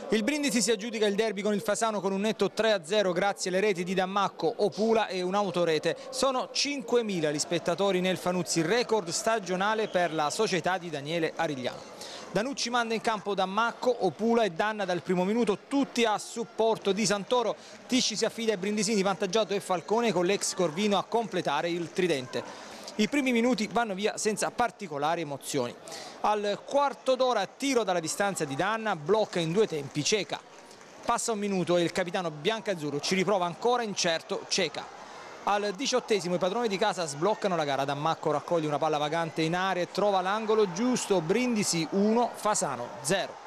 Il Brindisi si aggiudica il derby con il Fasano con un netto 3-0 grazie alle reti di Dammacco, Opula e un'autorete. Sono 5.000 gli spettatori nel Fanuzzi, record stagionale per la società di Daniele Arigliano. Danucci manda in campo Dammacco, Opula e Danna dal primo minuto, tutti a supporto di Santoro. Tisci si affida ai brindisini, Vantaggiato e Falcone con l'ex Corvino a completare il tridente. I primi minuti vanno via senza particolari emozioni. Al quarto d'ora tiro dalla distanza di Danna, blocca in due tempi Ceca. Passa un minuto e il capitano biancazzurro ci riprova ancora incerto Ceca. Al 18esimo i padroni di casa sbloccano la gara, Dammacco raccoglie una palla vagante in area e trova l'angolo giusto, Brindisi 1, Fasano 0.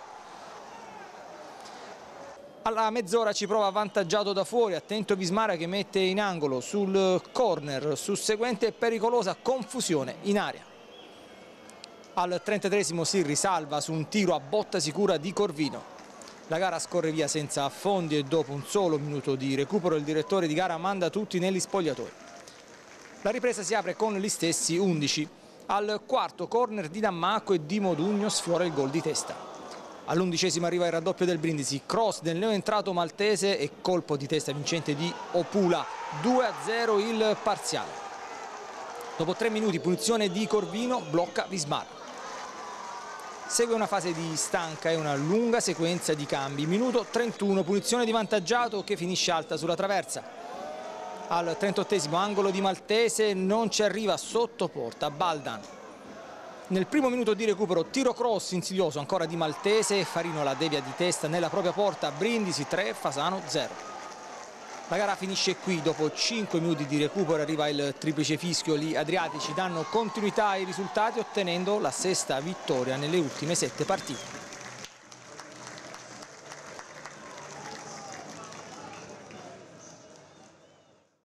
Alla mezz'ora ci prova Vantaggiato da fuori, attento Vismara che mette in angolo sul corner, susseguente pericolosa confusione in area. Al 33esimo si risalva su un tiro a botta sicura di Corvino. La gara scorre via senza affondi e dopo un solo minuto di recupero il direttore di gara manda tutti negli spogliatoi. La ripresa si apre con gli stessi 11. Al quarto corner di Dammacco e di Modugno sfiora il gol di testa. All'11esimo arriva il raddoppio del Brindisi, cross del neoentrato maltese e colpo di testa vincente di Opula, 2-0 il parziale. Dopo 3 minuti punizione di Corvino, blocca Vismara. Segue una fase di stanca e una lunga sequenza di cambi. Minuto 31, punizione di Vantaggiato che finisce alta sulla traversa. Al 38esimo angolo di Maltese, non ci arriva sotto porta Baldan. Nel primo minuto di recupero tiro cross insidioso ancora di Maltese, Farino la devia di testa nella propria porta, Brindisi 3, Fasano 0. La gara finisce qui, dopo 5 minuti di recupero arriva il triplice fischio, gli adriatici danno continuità ai risultati ottenendo la sesta vittoria nelle ultime 7 partite.